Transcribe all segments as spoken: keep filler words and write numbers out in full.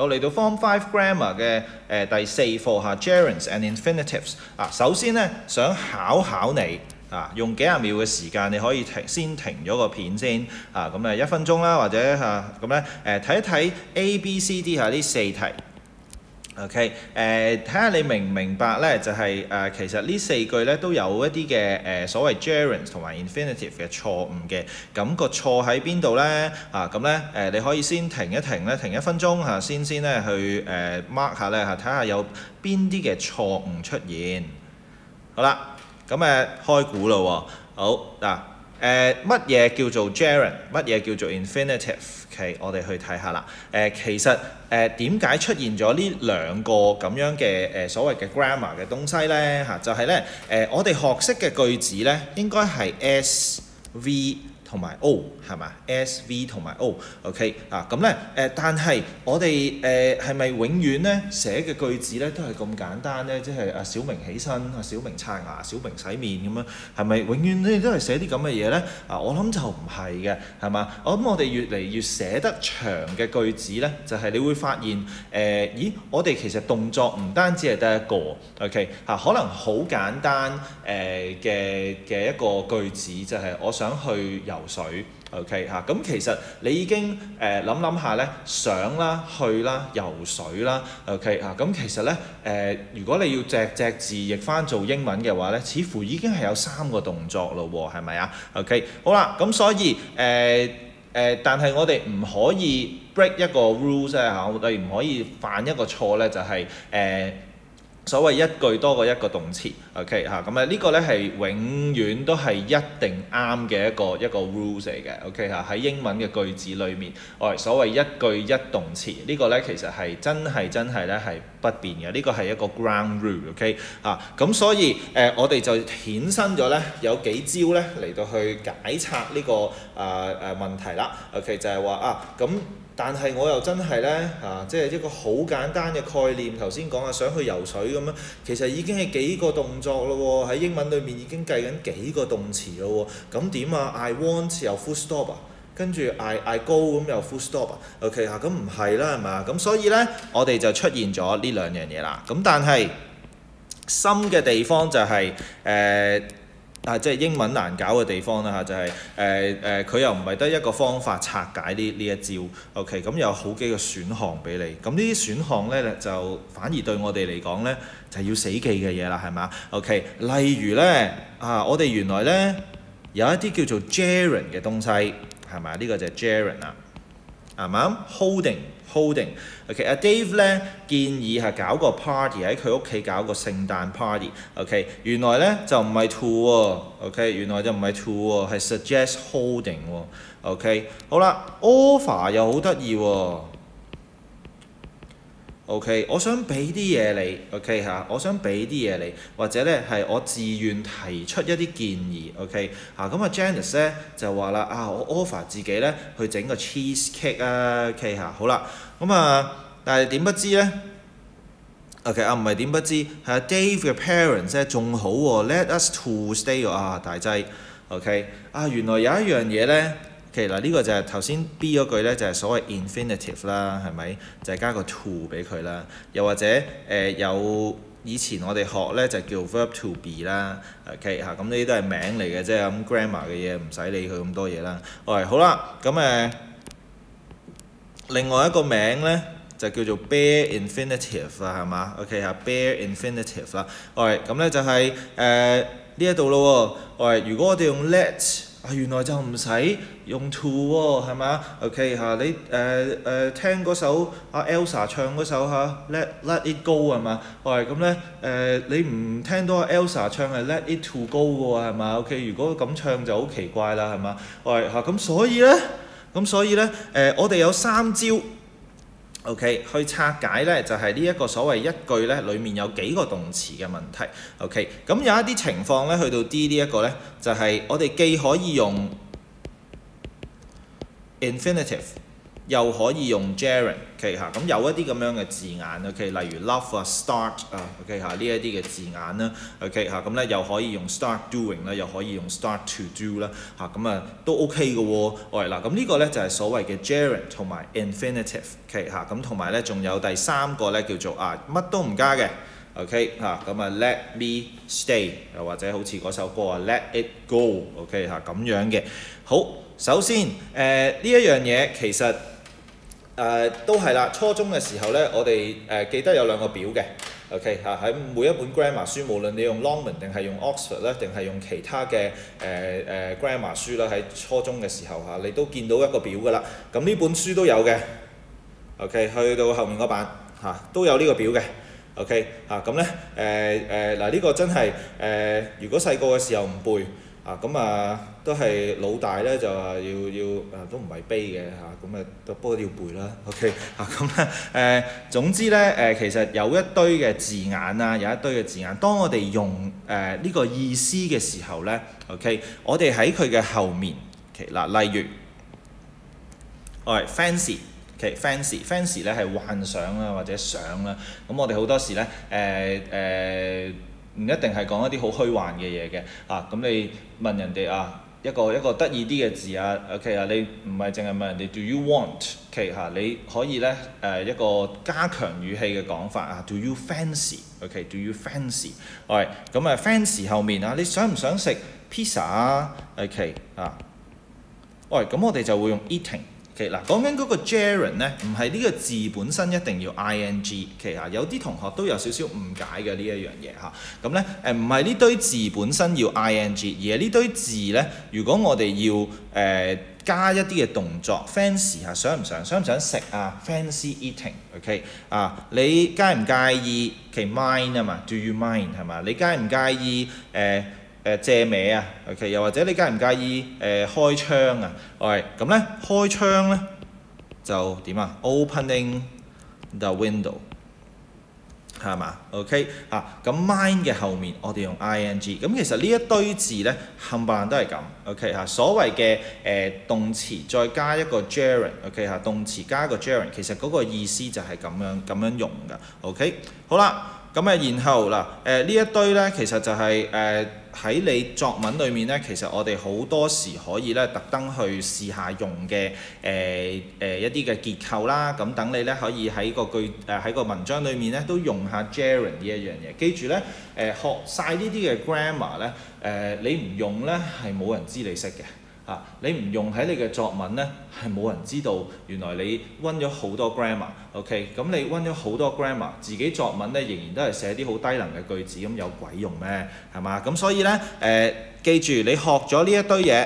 好，嚟到 Form Five Grammar 嘅誒、呃、第四課嚇 Gerunds and Infinitives 啊，首先咧想考考你啊，用幾廿秒嘅時間，你可以停先停咗個片先啊，咁誒一分鐘啦，或者嚇咁咧誒睇一睇 A、B、C、D 嚇呢四題。OK， 誒睇下你明唔明白咧？就係、是、誒、呃、其實呢四句咧都有一啲嘅誒所謂 gerunds 同埋 infinitive 嘅錯誤嘅，咁、個錯喺邊度咧？啊咁咧誒你可以先停一停咧，停一分鐘嚇，先先咧去誒、呃、mark 下咧嚇，睇下有邊啲嘅錯誤出現。好啦，咁誒開估咯喎，好嗱。誒乜嘢叫做 gerund？ 乜嘢叫做 infinitive？OK， 我哋去睇下啦。誒、呃、其實誒點解出現咗呢兩個咁樣嘅誒、呃、所謂嘅 grammar 嘅東西咧？嚇、啊，就係咧誒我哋學識嘅句子咧，應該係 S、V 同埋 O 係嘛 ？S、V 同埋 O，OK 啊，咁咧誒，但係我哋誒係咪永遠咧寫嘅句子咧都係咁簡單咧？即係啊小明起身，啊小明刷牙，小明洗面咁樣，係咪永遠你都係寫啲咁嘅嘢咧？啊，我諗就唔係嘅，係嘛？我諗我哋越嚟越寫得長嘅句子咧，就係、是、你會發現誒、呃，咦，我哋其實動作唔單止係得一個 ，OK 嚇、啊，可能好簡單誒嘅嘅一個句子就係、是、我想去游水 ，OK 嚇、啊，咁其實你已經誒諗諗下咧，想啦、去啦、游水啦 ，OK 嚇、啊，咁其實咧誒、呃，如果你要隻隻字譯翻做英文嘅話咧，似乎已經係有三個動作咯喎，係咪啊 ？OK， 好啦，咁所以誒誒、呃呃，但係我哋唔可以 break 一個 rules 咧嚇，我哋唔可以犯一個錯咧，就係、是、誒。呃所謂一句多過一個動詞 ，OK 嚇，咁啊呢個咧係永遠都係一定啱嘅一個一個 rules 嚟嘅 ，OK 嚇，喺英文嘅句子裏面，我哋所謂一句一動詞，呢個咧其實係真係真係咧係不變嘅，呢個係一個 ground rule，OK 嚇，咁所以誒我哋就衍生咗咧有幾招咧嚟到去解拆呢個誒誒問題啦 ，OK 就係話啊咁。但係我又真係咧啊，即係一個好簡單嘅概念。頭先講啊，想去游水咁樣，其實已經係幾個動作咯喎，喺英文裏面已經計緊幾個動詞咯喎。咁點啊 ？I want 又 full stop 啊，跟住 I I go 咁又 full stop 啊。OK 啊，咁唔係啦，係嘛？咁所以咧，我哋就出現咗呢兩樣嘢啦。咁但係深嘅地方就係、是、誒。呃啊，即係英文難搞嘅地方啦嚇，就係誒誒，佢、呃、又唔係得一個方法拆解呢呢一招 ，OK，咁有好幾個選項俾你，咁呢啲選項咧就反而對我哋嚟講咧就係、是、要死記嘅嘢啦，係咪 ？OK，例如咧啊，我哋原來咧有一啲叫做 gerund 嘅東西，係咪？呢、這個就係 gerund 啦，係咪 ？holding。holding，OK， 阿 Dave 咧建議係搞個 party 喺佢屋企搞個聖誕 party，OK， 原來咧就唔係 to 喎 ，OK， 原來就唔係 to 喎，係 suggest holding 喎 ，OK， 好啦 ，offer 又好得意喎 ，OK， 我想俾啲嘢你 ，OK 嚇，我想俾啲嘢你，或者咧係我自願提出一啲建議 ，OK 嚇，咁啊 Janice 咧就話啦，啊我 offer 自己咧去整個 cheese cake 啊 ，OK 嚇，好啦，咁啊但係點不知咧 ，OK 啊唔係點不知係啊 Dave 嘅 parents 咧仲好喎 ，let us to stay 啊大劑 ，OK 啊原來有一樣嘢咧。OK 嗱，呢個就係頭先 B 嗰句咧，就係所謂 infinitive 啦，係咪？就係、是、加個 to 俾佢啦。又或者誒、呃、有以前我哋學咧就叫 verb to be 啦。OK 嚇，咁呢啲都係名嚟嘅啫，咁 grammar 嘅嘢唔使理佢咁多嘢啦。喂，好啦，咁誒、呃、另外一個名咧就叫做 bare infinitive 啦，係嘛 ？OK 嚇 bare infinitive 啦。喂，咁咧就係誒呢一度咯喎。喂，如果我哋用 let。啊，原來就唔使用 to 喎，係嘛 ？OK 嚇，你誒誒、呃呃、聽嗰首阿 Elsa 唱嗰首嚇 Let Let It Go 係嘛？喂，咁咧誒你唔聽到阿 Elsa 唱係 Let It To Go 嘅喎，係嘛 ？OK，如果咁唱就好奇怪啦，係嘛？喂嚇，咁所以咧，咁所以咧誒、呃，我哋有三招。OK， 去拆解咧就係呢一個所謂一句咧，裡面有幾個動詞嘅問題。OK， 咁有一啲情況咧，去到 D 呢一個咧，就係、是、我哋既可以用 infinitive， 又可以用 gerund，OK 嚇，咁有一啲咁樣嘅字眼 ，OK， 例如 love 啊、start 啊 ，OK 嚇呢一啲嘅字眼啦 ，OK 嚇，咁咧又可以用 start doing 啦，又可以用 start to do 啦，嚇咁啊都 OK 嘅喎。喂嗱，咁呢個咧就係所謂嘅 gerund 同埋 infinitive，OK 嚇，咁同埋咧仲有第三個咧叫做啊乜都唔加嘅。OK 嚇，咁啊 Let me stay， 又或者好似嗰首歌啊 Let it go，OK 嚇咁樣嘅。好，首先誒呢一樣嘢其實誒、呃、都係啦，初中嘅時候咧，我哋誒、呃、記得有兩個表嘅。OK 嚇，喺每一本 grammar 書，無論你用 Longman 定係用 Oxford 咧，定係用其他嘅誒誒 grammar 書啦，喺初中嘅時候嚇，你都見到一個表㗎啦。咁呢本書都有嘅。OK， 去到後面嗰版嚇、啊、都有呢個表嘅。OK 嚇咁咧誒誒嗱呢個真係誒、呃，如果細個嘅時候唔背啊，咁啊都係老大咧就話要要啊都唔係悲嘅嚇，咁啊都不過要背啦。OK 嚇咁咧誒，總之咧誒、呃、其實有一堆嘅字眼啊，有一堆嘅字眼，當我哋用誒呢、呃這個意思嘅時候咧 ，OK， 我哋喺佢嘅後面，其、okay, 嗱例如，我係 fancy。OK，fancy，fancy 咧係幻想啦或者想啦，咁我哋好多時咧誒誒唔一定係講一啲好虛幻嘅嘢嘅，啊咁你問人哋啊一個一個得意啲嘅字啊 ，OK 啊，你唔係淨係問人哋 Do you want？OK 嚇、啊，你可以咧誒、呃、一個加強語氣嘅講法啊 ，Do you fancy？OK，Do、okay, you fancy？ 喂，咁啊 fancy 後面啊，你想唔想食 pizza 啊 ？OK 啊，喂，咁我哋就會用 eating。OK 嗱，講緊嗰個 gerund 咧，唔係呢個字本身一定要 ing。OK 啊，有啲同學都有少少誤解嘅呢一樣嘢嚇。咁咧誒唔係呢堆字本身要 ing，而係呢堆字咧，如果我哋要誒、呃、加一啲嘅動作 ，fancy 嚇想唔想想唔想食啊 ？fancy eating。OK 啊，你介唔介意？其、okay, mind 啊嘛 ，do you mind 係嘛？你介唔介意誒？呃誒借尾啊 ，OK， 又或者你介唔介意誒、呃、開窗啊？喂，咁咧開窗咧就點啊 ？Opening the window 係嘛 ？OK 啊，咁 mind 嘅後面我哋用 ing，咁其實呢一堆字咧冚唪唥都係咁 ，OK 嚇。所謂嘅誒、呃、動詞再加一個 gerund，OK 嚇，動詞加一個 gerund，其實嗰個意思就係咁樣咁樣用㗎 ，OK， 好啦。咁啊，然後嗱，誒、呃、呢一堆咧，其實就係誒喺你作文裏面咧，其實我哋好多時可以咧特登去試下用嘅誒誒一啲嘅結構啦，咁等你咧可以喺個句誒喺、呃、個文章裏面咧都用下 gerund 呢一樣嘢。記住咧，誒、呃、學晒呢啲嘅 grammar 咧，誒、呃、你唔用咧係冇人知你識嘅。啊！你唔用喺你嘅作文咧，係冇人知道原來你温咗好多 grammar。OK， 咁你温咗好多 grammar， 自己作文咧仍然都係寫啲好低能嘅句子，咁有鬼用咩？係嘛？咁所以咧誒、呃，記住你學咗呢一堆嘢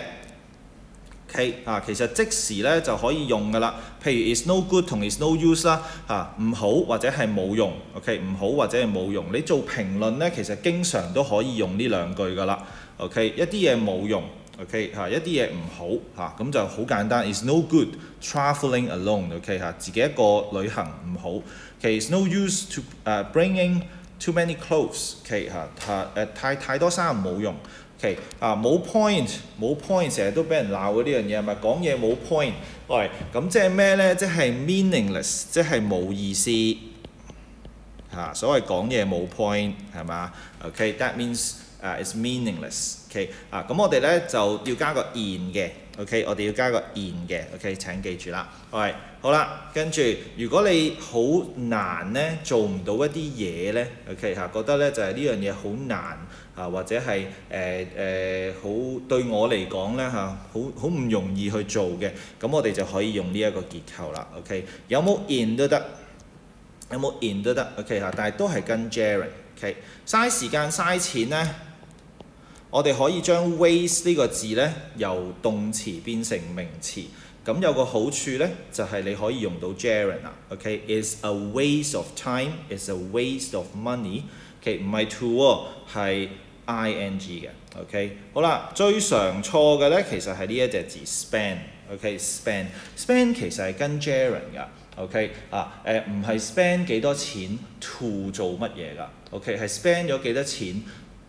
，OK 啊，其實即時咧就可以用㗎啦。譬如 is no good 同 is no use 啦，嚇唔好或者係冇用 ，OK 唔好或者係冇用。你做評論咧，其實經常都可以用呢兩句㗎啦。OK， 一啲嘢冇用。OK 嚇，一啲嘢唔好嚇，咁就好簡單。It's no good travelling alone。OK 嚇，自己一個旅行唔好。OK，it's no use to 誒、uh, bringing too many clothes。OK 嚇嚇誒太太多衫冇用。OK 啊冇 point 冇 point， 成日都俾人鬧嘅呢樣嘢係咪？講嘢冇 point。喂，咁即係咩咧？即係 meaningless，即係冇意思嚇、啊。所謂講嘢冇 point 係嘛 ？OK，that means 誒 it's meaningless。OK 啊，咁我哋咧就要加個 in 嘅 ，OK， 我哋要加個 in 嘅 ，OK， 請記住啦。喂，好啦，跟住如果你好難咧做唔到一啲嘢咧 ，OK 嚇，覺得咧就係呢樣嘢好難啊，或者係誒誒好對我嚟講咧嚇，好好唔容易去做嘅，咁我哋就可以用呢一個結構啦 ，OK， 有冇 in 都得，有冇 in 都得 ，OK 嚇，但係都係跟 gerund，OK， 嘥時間嘥錢咧。我哋可以將 waste 呢個字咧由動詞變成名詞，咁有個好處咧就係、是、你可以用到 gerund 啦。OK，is、okay? a waste of time，is a waste of money。其實唔係 to 喎，係 ing 嘅。OK， 好啦，最常錯嘅咧其實係呢一隻字 spend。OK，spend，spend、okay? 其實係跟 gerund 㗎。OK 啊誒唔係 spend 幾多錢 to 做乜嘢㗎？OK 係 spend 咗幾多錢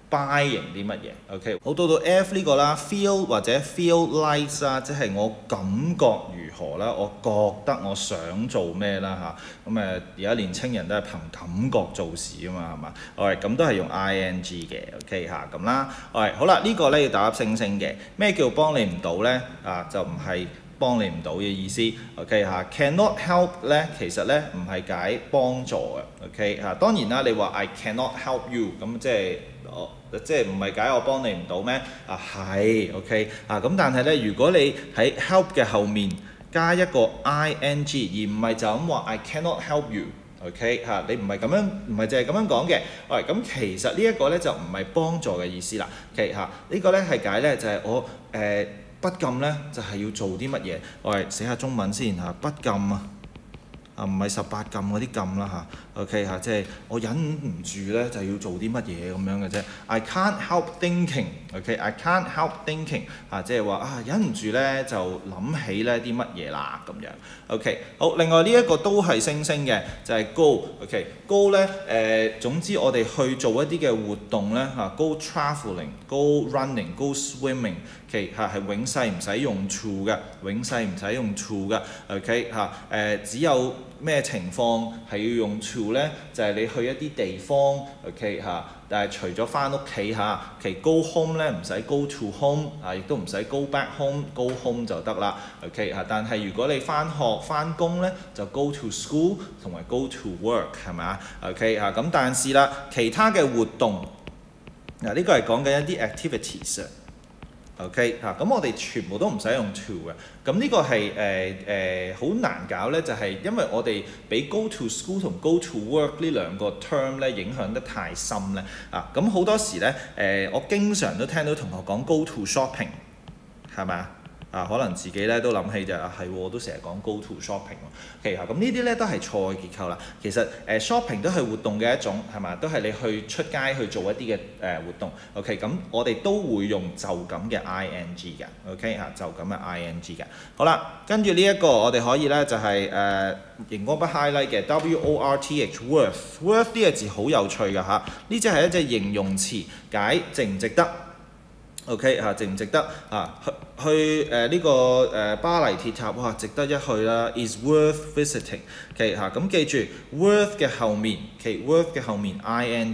buying 啲乜嘢 ，OK， 好到到 F 呢個啦 ，feel 或者 feel like 啦，即係我感覺如何啦，我覺得我想做咩啦嚇，咁誒而家年青人都係憑感覺做事啊嘛，係嘛？我係咁都係用 ing 嘅 ，OK 嚇咁啦，我係好啦，呢、這個咧要打粒星星嘅，咩叫幫你唔到咧？啊，就唔係幫你唔到嘅意思 ，OK 嚇 ，cannot help 咧，其實咧唔係解幫助嘅 ，OK 嚇。當然啦，你話 I cannot help you， 咁即係我即係唔係解我幫你唔到咩？啊係 ，OK 啊，咁但係咧，如果你喺 help 嘅後面加一個 ing，而唔係就咁話 I cannot help you。OK 嚇，你唔係咁樣，唔係淨係咁樣講嘅。喂，咁其實呢一個咧就唔係幫助嘅意思啦。OK 嚇，呢個咧係解咧就係我誒不禁咧就係要做啲乜嘢。喂，寫下中文先嚇，不禁啊，啊唔係十八禁嗰啲禁啦嚇。OK 嚇，即係我忍唔住咧就要做啲乜嘢咁樣嘅啫。I can't help thinking。OK，I can't help thinking 啊，即係話啊忍唔住咧就諗起咧啲乜嘢啦咁樣。OK， 好，另外呢一個都係星星嘅，就係 go。OK，go 咧誒，總之我哋去做一啲嘅活動咧嚇 ，go travelling、go running、go swimming。OK 嚇係永世唔使用 to 嘅，永世唔使用 to 嘅。OK 嚇誒，只有咩情況係要用 to 咧？就係、是、你去一啲地方 ，OK 嚇。但係除咗翻屋企嚇，其實 go home 咧唔使 go to home 啊，亦都唔使 go back home，go home 就得啦 ，OK 嚇。但係如果你翻學翻工咧，就 go to school 同埋 go to work 係咪啊 ？OK 嚇。咁但是啦，其他嘅活動嗱，呢個係講緊一啲 activities 啊。OK 嚇，咁我哋全部都唔使用 to 嘅，咁呢個係誒誒好難搞咧，就係、是、因為我哋俾 go to school 同 go to work 呢兩個 term 咧影響得太深咧，啊咁好多時咧誒、呃，我經常都聽到同學講 go to shopping 係咪啊？啊，可能自己咧都諗起就啊係喎，都成日講 go to shopping 喎。其實咁呢啲咧都係錯嘅結構啦。其實誒、呃、shopping 都係活動嘅一種係嘛，都係你去出街去做一啲嘅誒活動。OK， 咁我哋都會用就咁嘅 ing 嘅。OK 嚇，就咁嘅 ing 嘅。好啦，跟住呢一個我哋可以咧就係誒熒光筆 highlight 嘅 worth worth worth 呢個字好有趣㗎嚇，呢只係一隻形容詞，解值唔值得。OK 嚇，值唔值得啊？去去誒呢、呃這個誒、呃、巴黎鐵塔哇，值得一去啦 ，is worth visiting。OK 嚇，咁記住 worth 嘅後面 ，OK worth 嘅後面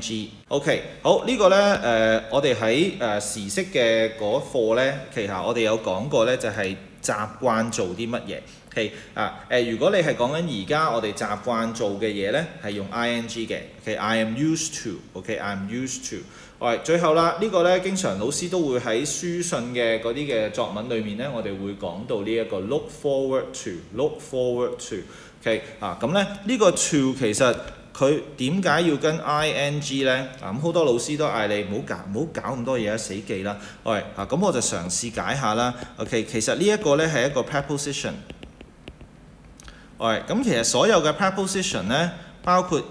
ing。OK 好，這個、呢個咧誒，我哋喺誒時識嘅嗰課咧，其實我哋有講過咧，就係、是、習慣做啲乜嘢。OK 啊誒、呃，如果你係講緊而家我哋習慣做嘅嘢咧，係用 ing 嘅。OK，I am used to。OK，I am used to。喂，最後啦，這個、呢個咧經常老師都會喺書信嘅嗰啲嘅作文裏面咧，我哋會講到呢一個 look forward to，look forward to。OK 啊，咁咧呢個 to 其實佢點解要跟 ing 咧？啊咁好多老師都嗌你唔好搞唔好搞咁多嘢啊，死記啦。喂啊，咁我就嘗試解下啦。OK， 其實呢一個咧係一個 preposition。喂，咁其實所有嘅 preposition 咧，包括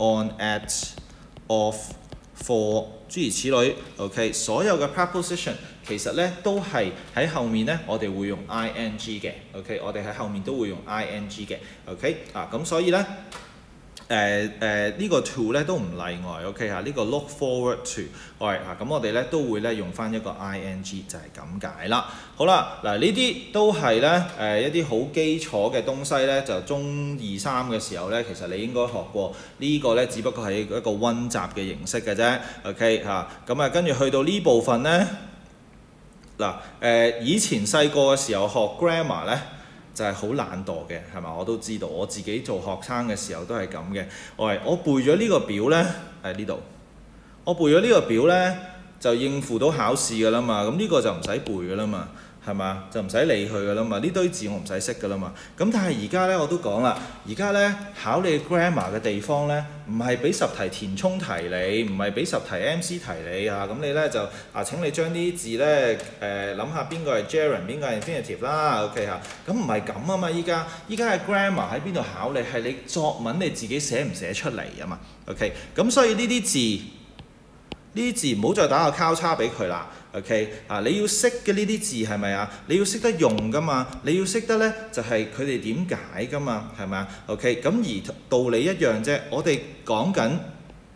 in、on、at、of、for。諸如此類 ，OK， 所有嘅 preposition 其實咧都係喺後面咧，我哋會用 ing 嘅 ，OK， 我哋喺後面都會用 ing 嘅 ，OK， 啊咁所以咧，誒誒呢個 to 咧都唔例外 ，OK 嚇，呢個 look forward to，喂嚇，咁我哋咧都會咧用翻一個 ing 就係咁解啦。好啦，嗱呢啲都係咧誒一啲好基礎嘅東西咧，就中二三嘅時候咧，其實你應該學過呢個咧，只不過係一個溫習嘅形式嘅啫。OK 嚇，咁啊跟住去到呢部分咧，嗱誒以前細個嘅時候學 grammar 咧。就係好懶惰嘅，係嘛？我都知道，我自己做學生嘅時候都係咁嘅。喂，我背咗呢個表咧，喺呢度。我背咗呢個表咧，就應付到考試㗎啦嘛。咁呢個就唔使背㗎啦嘛，係嘛？就唔使理佢㗎啦嘛。呢堆字我唔使識㗎啦嘛。咁但係而家咧，我都講啦，而家咧考你 grammar 嘅地方咧，唔係俾十題填充題你，唔係俾十題 M C 題你啊。咁你咧就啊，請你將啲字咧誒諗下邊個係 gerund， 邊個係 infinitive 啦。OK 嚇，咁唔係咁啊嘛。依家依家係 grammar 喺邊度考你？係你作文你自己寫唔寫出嚟啊嘛。OK，咁所以呢啲字呢啲字唔好再打個交叉俾佢啦。OK 啊，你要識嘅呢啲字係咪啊？你要識得用噶嘛？你要識得咧就係佢哋點解噶嘛？係咪啊 ？OK， 咁而道理一樣啫。我哋講緊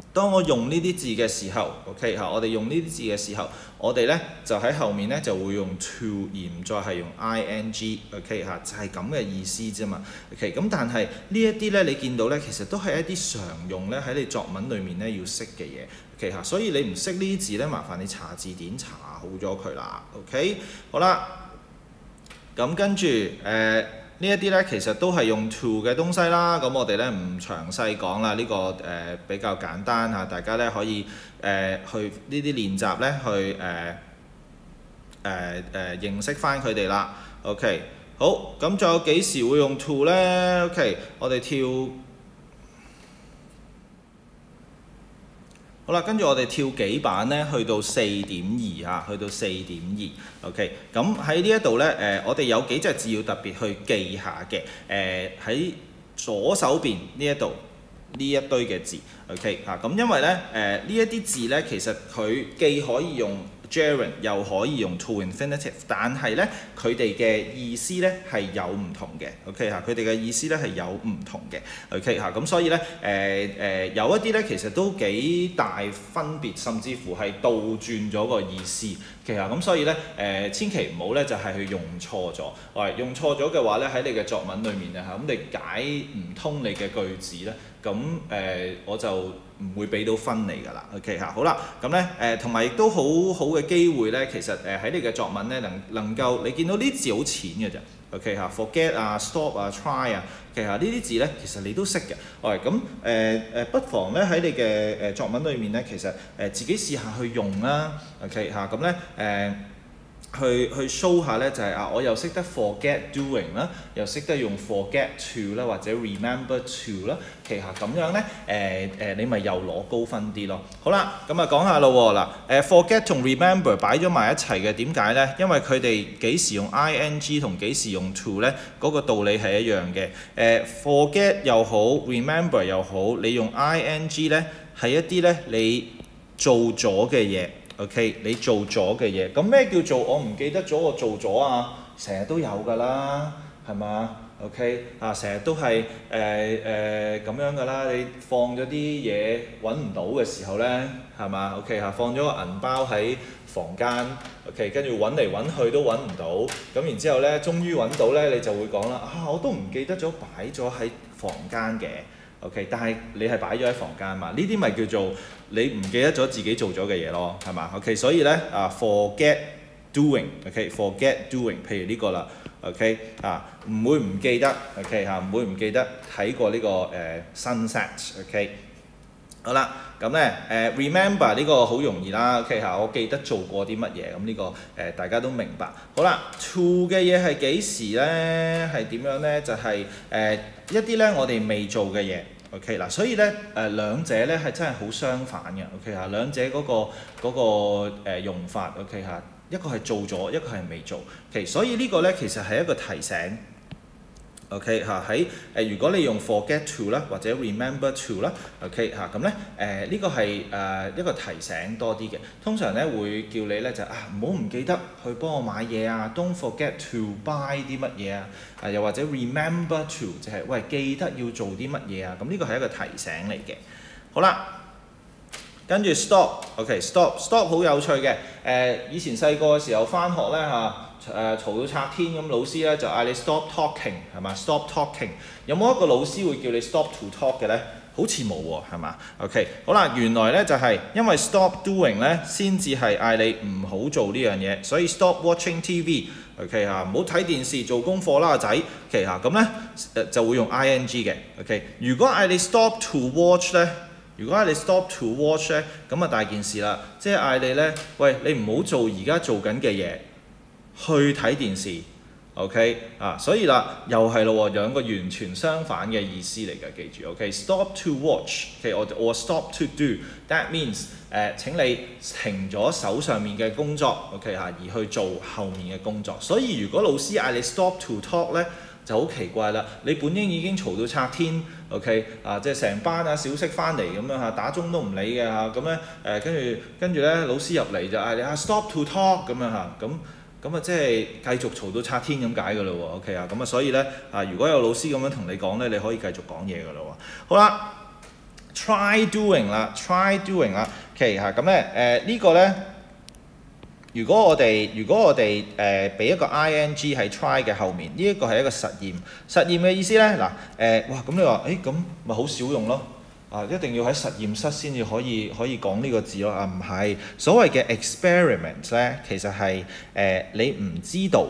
當我用呢啲字嘅時候 ，OK 嚇，我哋用呢啲字嘅時候，我哋咧就喺後面咧就會用 to 而唔再係用 ing，OK 嚇，就係咁嘅意思啫嘛。OK， 咁但係呢一啲咧，你見到咧，其實都係一啲常用咧喺你作文裡面咧要識嘅嘢 ，OK 嚇，所以你唔識呢啲字咧，麻煩你查字典查好咗佢啦 ，OK， 好啦，咁跟住誒。呃呢一啲咧其實都係用 to 嘅東西啦，咁我哋咧唔詳細講啦，呢、這個誒、呃、比較簡單嚇，大家咧可以誒、呃、去呢啲練習咧去誒誒誒認識翻佢哋啦。OK， 好，咁仲有幾時會用 to 咧 ？OK， 我哋跳。好啦，跟住我哋跳幾版咧，去到四點二啊，去到四點二 ，OK。咁喺呢一度咧，誒、呃，我哋有幾隻字要特別去記下嘅，誒、呃，喺左手邊呢一度呢一堆嘅字 ，OK 嚇、啊。咁因為咧，誒、呃、呢一啲字咧，其實佢既可以用gerund 又可以用 to infinitive， 但係咧佢哋嘅意思咧係有唔同嘅 ，OK 嚇，佢哋嘅意思咧係有唔同嘅 ，OK 嚇，咁所以咧誒誒有一啲咧其實都幾大分別，甚至乎係倒轉咗個意思，其實咁所以咧誒、呃、千祈唔好咧就係、是、去用錯咗，喂用錯咗嘅話咧喺你嘅作文裡面啊嚇，咁你解唔通你嘅句子咧，咁誒、呃、我就唔會俾到分你㗎啦 ，OK 嚇，好啦，咁咧誒同埋亦都好好嘅機會咧，其實誒喺你嘅作文咧能能夠你見到呢啲字好淺嘅啫 ，OK 嚇 ，forget 啊 ，stop 啊 ，try 啊，其實呢啲字咧其實你都識嘅，喂咁誒誒不妨咧喺你嘅誒作文裏面咧，其實誒自己試下去用啦 ，OK 嚇，咁咧誒。去去 show 下咧就係、是、啊，我又識得 forget doing 啦，又識得用 forget to 啦，或者 remember to 啦，其實咁樣咧誒誒，你咪又攞高分啲咯。好啦，咁啊講下咯喎嗱，誒 forget 同 remember 擺咗埋一齊嘅，點解咧？因為佢哋幾時用 ing 同幾時用 to 咧，嗰、那個道理係一樣嘅。誒、呃、forget 又好 ，remember 又好，你用 ing 咧係一啲咧你做咗嘅嘢。OK， 你做咗嘅嘢，咁咩叫做我唔記得咗我做咗啊？成日都有㗎啦，係嘛 ？OK， 啊，成日都係誒誒咁樣㗎啦。你放咗啲嘢揾唔到嘅時候咧，係嘛 ？OK 嚇，放咗個銀包喺房間 ，OK， 跟住揾嚟揾去都揾唔到，咁然之後咧，終於揾到咧，你就會講啦，啊，我都唔記得咗擺咗喺房間嘅。OK， 但係你係擺咗喺房間嘛？呢啲咪叫做你唔記得咗自己做咗嘅嘢咯，係嘛 ？OK， 所以咧啊 ，forget doing，OK，forget doing， 譬如呢個啦 ，OK 啊，唔會唔記得 ，OK 嚇，唔會唔記得睇過呢個誒 sunset，OK。好啦，咁咧誒 remember 呢個好容易啦 ，OK 嚇，我記得做過啲乜嘢，咁呢個誒、呃、大家都明白。好啦 to 嘅嘢係幾時咧？係點樣咧？就係、是、誒、呃、一啲咧我哋未做嘅嘢 ，OK 嗱，所以咧誒、呃、兩者咧係真係好相反嘅 ，OK 嚇，兩者嗰、那個嗰、那個呃、用法 ，OK 嚇，一個係做咗，一個係未做，OK， 所以個呢個咧其實係一個提醒。OK 嚇喺誒，如果你用 forget to 啦，或者 remember to 啦，OK 嚇咁咧誒呢個係誒、呃、一個提醒多啲嘅。通常咧會叫你咧就啊唔好唔記得去幫我買嘢啊 ，don't forget to buy 啲乜嘢啊，啊又或者 remember to 就係、是、喂記得要做啲乜嘢啊，咁呢個係一個提醒嚟嘅。好啦。跟住 stop，OK stop stop 好有趣嘅。誒、呃、以前細個嘅時候翻學咧嚇，誒嘈到拆天咁，老師咧就嗌你 stop talking 係嘛 stop talking。有冇一個老師會叫你 stop to talk 嘅咧？好似冇喎係嘛 ？OK 好啦，原來咧就係、是、因為 stop doing 咧先至係嗌你唔好做呢樣嘢，所以 stop watching T V。OK 嚇，唔好睇電視做功課啦，仔。OK 嚇，咁咧誒就會用 ing 嘅。OK， 如果嗌你 stop to watch 咧。如果係你 stop to watch 咧，咁啊大件事啦，即係嗌你咧，喂你唔好做而家做緊嘅嘢，去睇電視 ，OK 啊，所以啦，又係咯喎，兩個完全相反嘅意思嚟嘅，記住 ，OK，stop to watch，OK，我我 stop to do，that means 誒、呃、請你停咗手上面嘅工作 ，OK 嚇，而去做後面嘅工作。所以如果老師嗌你 stop to talk 咧，就好奇怪啦！你本應已經嘈到拆天 ，OK 啊，即係成班啊小息翻嚟咁樣嚇，打鐘都唔理嘅嚇，咁咧誒跟住跟住咧老師入嚟就嗌你啊 stop to talk 咁樣嚇，咁咁啊即係繼續嘈到拆天咁解嘅咯喎 ，OK 啊，咁啊所以咧啊如果有老師咁樣同你講咧，你可以繼續講嘢嘅咯喎。好啦， try doing 啦 ，try doing 啦，OK 嚇咁咧誒呢個咧。如果我哋如果我哋誒俾一個 ing 喺 try 嘅後面，呢一個係一個實驗。實驗嘅意思咧，嗱誒哇咁你話誒咁咪好少用咯，啊一定要喺實驗室先至可以可以講呢個字咯，啊唔係，所謂嘅 experiment 咧，其實係誒、呃、你唔知道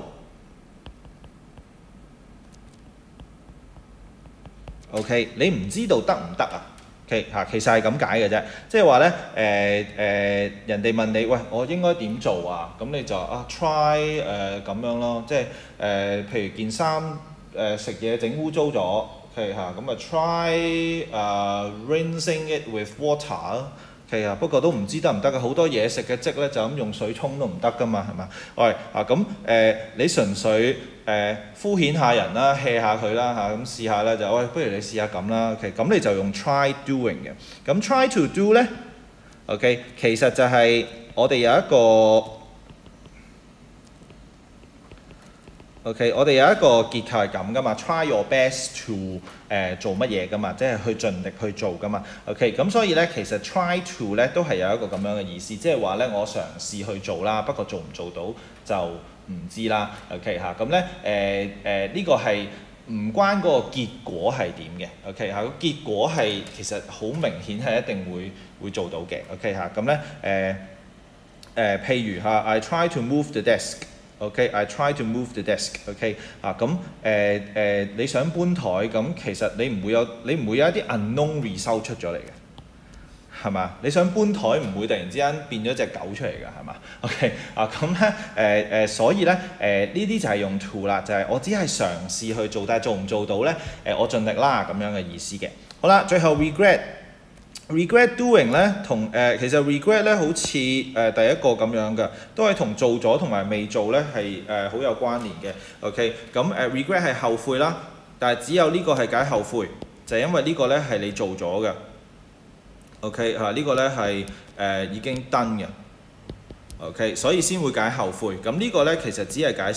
，OK 你唔知道得唔得啊？其嚇其實係咁解嘅啫，即係話咧誒誒人哋問你喂我應該點做啊？咁你就啊 try 誒、呃、咁樣咯，即係誒、呃、譬如件衫誒食嘢整污糟咗 ，OK 嚇咁啊 try 誒、uh, rinsing it with water。OK 啊，不過都唔知得唔得嘅，好多嘢食嘅漬咧就咁用水沖都唔得噶嘛，係嘛？喂啊咁誒、呃，你純粹誒、呃、敷衍下人啦 hea 下佢啦嚇，咁試下咧就喂，不如你試下咁啦 ，OK， 咁你就用 try doing 嘅。咁 try to do 咧 ，OK， 其實就係我哋有一個。OK， 我哋有一個結構係咁噶嘛 ，try your best to 誒、呃、做乜嘢噶嘛，即係去盡力去做噶嘛。OK， 咁所以咧，其實 try to 咧都係有一個咁樣嘅意思，即係話咧我嘗試去做啦，不過做唔做到就唔知啦。OK 嚇，咁咧誒誒呢個係唔關嗰個結果係點嘅。OK 嚇，個結果係其實好明顯係一定會會做到嘅。OK 嚇，咁咧誒誒譬如嚇 I try to move the desk。OK，I try to move the desk。OK， 啊咁誒誒，你想搬台咁，其實你唔會有你唔會有一啲 unknown result 出咗嚟嘅，係嘛？你想搬台唔會突然之間變咗隻狗出嚟㗎，係嘛 ？OK， 啊咁咧誒誒，所以咧誒呢啲就係用 to 啦，就係、是、我只係嘗試去做，但係做唔做到咧誒、呃、我盡力啦咁樣嘅意思嘅。好啦，最後 regret。regret doing 咧同誒其實 regret 咧好似誒、呃、第一個咁樣嘅，都係同做咗同埋未做咧係誒好有關聯嘅。OK， 咁誒、呃、regret 係後悔啦，但係只有呢個係解後悔，就係、是、因為呢個咧係你做咗嘅。OK 嚇、啊，呢、這個咧係誒已經 done 嘅。OK， 所以先會解後悔。咁呢個咧其實只係解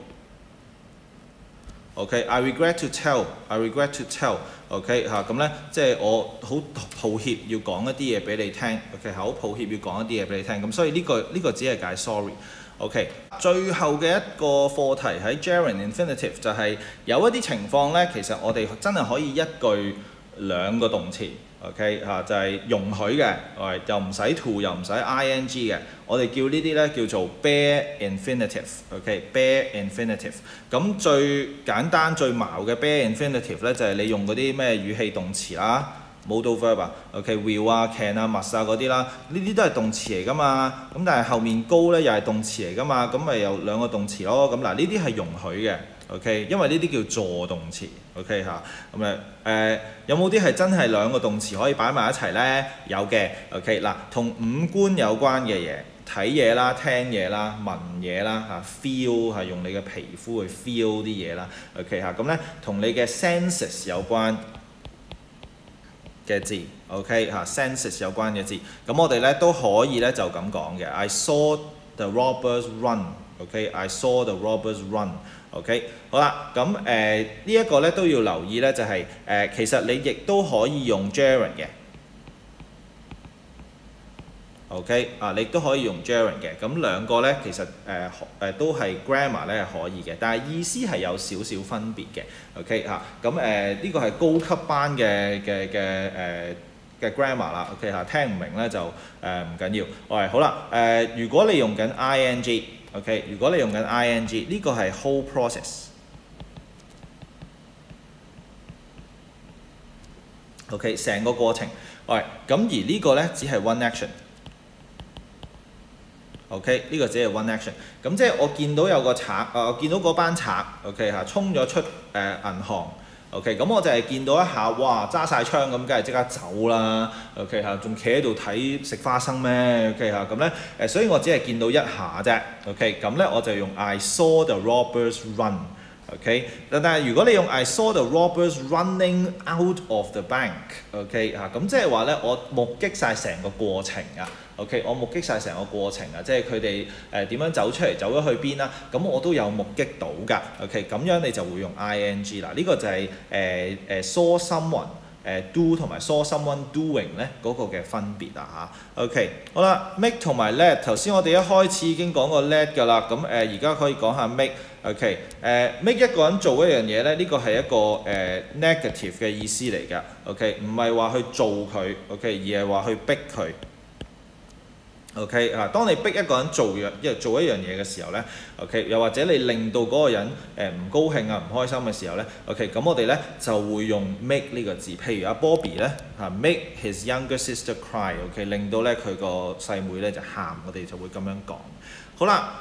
sorry。OK，I regret to tell，I regret to tell。OK 嚇，咁咧即係我好抱歉要講一啲嘢俾你聽。OK， 好抱歉要講一啲嘢俾你聽。咁所以呢、這個呢、這個只係解 sorry。OK， 最後嘅一個課題喺 gerund infinitive 就係有一啲情況咧，其實我哋真係可以一句兩個動詞。OK 嚇、啊、就係、是、容許嘅，誒又唔使 to 又唔使 ing 嘅，我哋叫呢啲咧叫做 bare infinitive。OK，bare infinitive。咁最簡單最矛嘅 bare infinitive 咧就係、是、你用嗰啲咩語氣動詞啦 ，modal verb 啊 ，OK，will 啊、can 啊、must 啊嗰啲啦，呢啲都係動詞嚟噶嘛。咁但係後面高咧又係動詞嚟噶嘛，咁咪有兩個動詞咯。咁嗱呢啲係容許嘅。OK， 因為呢啲叫助動詞。OK 嚇，咁誒誒有冇啲係真係兩個動詞可以擺埋一齊咧？有嘅。OK 嗱，同五官有關嘅嘢，睇嘢啦、聽嘢啦、聞嘢啦嚇 ，feel 係用你嘅皮膚去 feel 啲嘢啦。OK 嚇，咁咧同你嘅 senses 有關嘅字。OK 嚇 ，senses 有關嘅字，咁我哋咧都可以咧就咁講嘅。I saw the robbers run。OK，I saw the robbers run。OK， 好啦，咁誒、呃這個、呢一個咧都要留意咧，就係、是、誒、呃、其實你亦都可以用 gerund 嘅。OK， 啊，你都可以用 gerund 嘅，咁兩個咧其實誒誒、呃呃、都係 grammar 咧係可以嘅，但係意思係有少少分別嘅。OK 嚇、啊，咁誒呢個係高級班嘅嘅嘅誒嘅 grammar 啦。OK 嚇、啊，聽唔明咧就誒唔緊要。喂，好啦，誒、呃、如果你用緊 ing。OK， 如果你用緊 ing， 呢個係 whole process。OK， 成個過程。喂，咁而呢個咧只係 one action。OK， 呢個只係 one action。咁即係我見到有個賊，啊、呃、我見到嗰班賊 ，OK 嚇，衝咗出誒、呃、銀行。OK，咁我就係見到一下，哇！揸晒槍咁，梗係即刻走啦。OK 嚇，仲企喺度睇食花生咩 ？OK 嚇，咁咧誒，所以我只係見到一下啫。OK，咁咧我就用 I saw the robbers run。OK， 但係如果你用 I saw the robbers running out of the bank。OK 嚇，咁即係話咧，我目擊晒成個過程啊。OK， 我目擊晒成個過程啊，即係佢哋誒點樣走出嚟，走咗去邊啦？咁我都有目擊到㗎。OK，咁樣你就會用 ing 啦。呢、這個就係誒誒 saw someone 誒 do 同埋 saw someone doing 咧嗰個嘅分別啊嚇。OK， 好啦 ，make 同埋 let， 頭先我哋一開始已經講過 let 㗎啦，咁誒而家可以講下 make。OK， 誒、uh, make 一個人做一樣嘢咧，呢、這個係一個誒、uh, negative 嘅意思嚟㗎。OK， 唔係話去做佢 ，OK， 而係話去逼佢。OK 啊，當你逼一個人做樣一做一樣嘢嘅時候咧 ，OK， 又或者你令到嗰個人誒唔、呃、高興啊、唔開心嘅時候咧 ，OK， 咁我哋咧就會用 make 呢個字。譬如阿 Bobby 咧嚇 make his younger sister cry，OK， 令到咧佢個細妹咧就喊，我哋就會咁樣講。好啦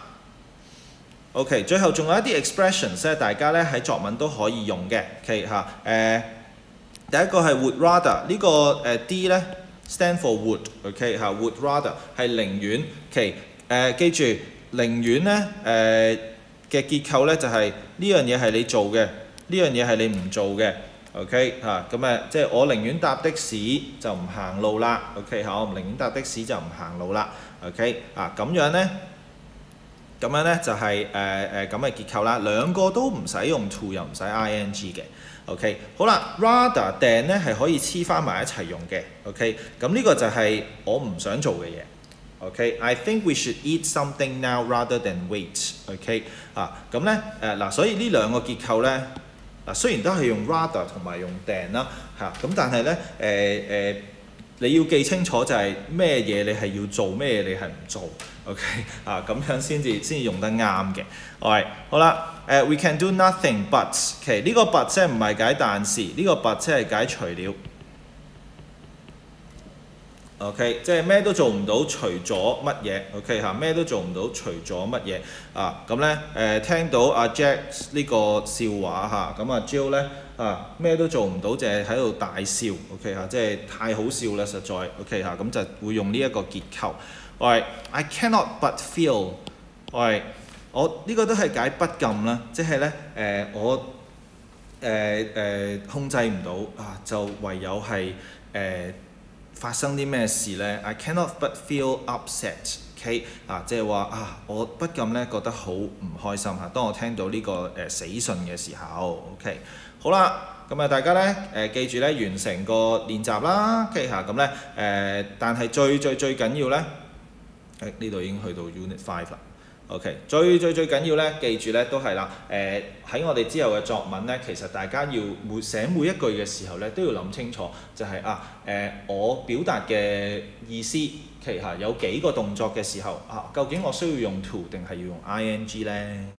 ，OK， 最後仲有一啲 expressions 咧，大家咧喺作文都可以用嘅。OK 嚇、啊、誒、呃，第一個係 would rather 呢、這個誒、呃、D 咧。stand for would，OK 嚇 would rather 係寧願，其誒記住寧願咧誒嘅結構咧就係呢樣嘢係你做嘅，呢樣嘢係你唔做嘅 ，OK 嚇咁誒即係我寧願搭的士就唔行路啦 ，OK 嚇我唔寧願搭的士就唔行路啦 ，OK 啊咁樣咧咁樣咧就係誒誒咁嘅結構啦，兩個都唔使用 to 又唔使 ing 嘅。OK， 好啦 ，rather than 咧係可以黐翻埋一齊用嘅。OK， 咁呢個就係我唔想做嘅嘢。OK，I think we should eat something now rather than wait。OK， 啊，咁咧誒嗱，所以呢兩個結構咧嗱，雖然都係用 rather 同埋用 than 啦嚇，咁但係咧誒誒，你要記清楚就係咩嘢你係要做，咩嘢你係唔做。OK， 啊咁樣先至先至用得啱嘅。Alright， 好啦。誒、uh, we can do nothing but， 其實呢個 but 即係唔係解但是，呢、這個 but 即係解除了。OK， 即係咩都做唔到，除咗乜嘢 ？OK 嚇，咩都做唔到，除咗乜嘢啊？咁咧誒，聽到阿 Jack 呢個笑話嚇，咁啊 Jill 咧啊咩都做唔到，淨係喺度大笑。OK 嚇，即係太好笑啦，實在。OK 嚇，咁就會用呢一個結構。喂 I cannot but feel， 喂。我呢、這個都係解不禁啦，即係咧誒我誒誒、呃呃、控制唔到啊，就唯有係誒、呃、發生啲咩事咧 ？I cannot but feel upset，OK、okay? 啊，即係話啊，我不禁咧覺得好唔開心嚇。當我聽到呢、這個誒、呃、死訊嘅時候 ，OK， 好啦，咁啊大家咧誒、呃、記住咧完成個練習啦 ，OK 嚇，咁咧誒，但係最最最緊要咧喺呢度已經去到 Unit Five 啦。OK， 最最最緊要咧，記住咧都係啦。誒、呃、喺我哋之後嘅作文咧，其實大家要每寫每一句嘅時候咧，都要諗清楚，就係、是、啊誒、呃、我表達嘅意思，其實有幾個動作嘅時候啊，究竟我需要用 to 定係要用 ing 咧？